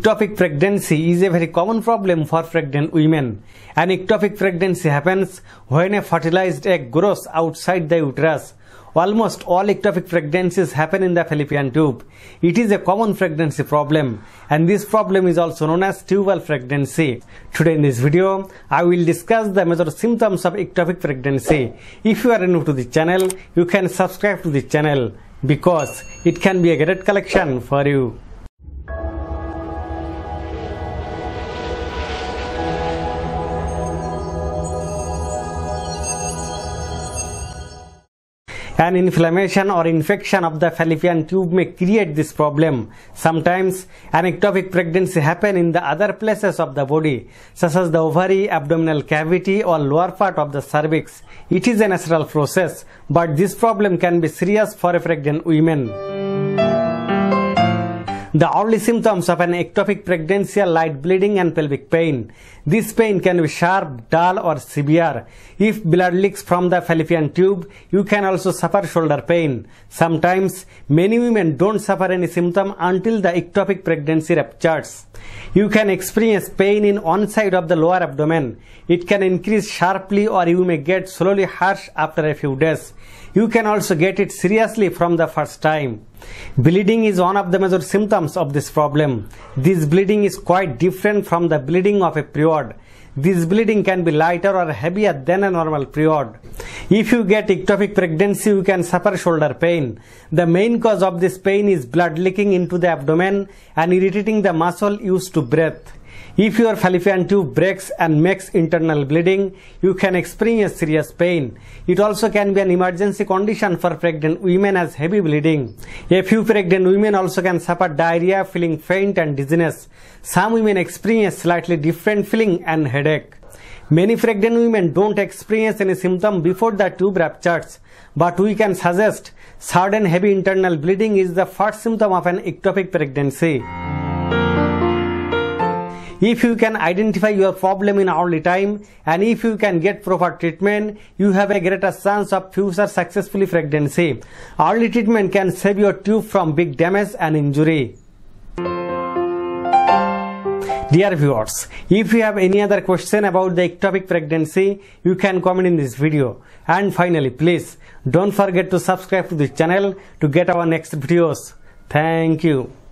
Ectopic pregnancy is a very common problem for pregnant women. An ectopic pregnancy happens when a fertilized egg grows outside the uterus. Almost all ectopic pregnancies happen in the fallopian tube. It is a common pregnancy problem, and this problem is also known as tubal pregnancy. Today in this video, I will discuss the major symptoms of ectopic pregnancy. If you are new to the channel, you can subscribe to the channel because it can be a great collection for you. An inflammation or infection of the fallopian tube may create this problem. Sometimes an ectopic pregnancy happens in the other places of the body, such as the ovary, abdominal cavity or lower part of the cervix. It is a natural process, but this problem can be serious for a pregnant woman. The early symptoms of an ectopic pregnancy are light bleeding and pelvic pain. This pain can be sharp, dull or severe. If blood leaks from the fallopian tube, you can also suffer shoulder pain. Sometimes, many women don't suffer any symptom until the ectopic pregnancy ruptures. You can experience pain in one side of the lower abdomen. It can increase sharply or you may get slowly harsh after a few days. You can also get it seriously from the first time. Bleeding is one of the major symptoms of this problem. This bleeding is quite different from the bleeding of a period. This bleeding can be lighter or heavier than a normal period. If you get ectopic pregnancy, you can suffer shoulder pain. The main cause of this pain is blood leaking into the abdomen and irritating the muscle used to breathe. If your fallopian tube breaks and makes internal bleeding, you can experience serious pain. It also can be an emergency condition for pregnant women as heavy bleeding. A few pregnant women also can suffer diarrhea, feeling faint and dizziness. Some women experience slightly different feeling and headache. Many pregnant women don't experience any symptom before the tube ruptures, but we can suggest sudden heavy internal bleeding is the first symptom of an ectopic pregnancy. If you can identify your problem in early time and if you can get proper treatment, you have a greater chance of future successful pregnancy. Early treatment can save your tube from big damage and injury. Dear viewers, if you have any other question about the ectopic pregnancy, you can comment in this video. And finally, please don't forget to subscribe to this channel to get our next videos. Thank you.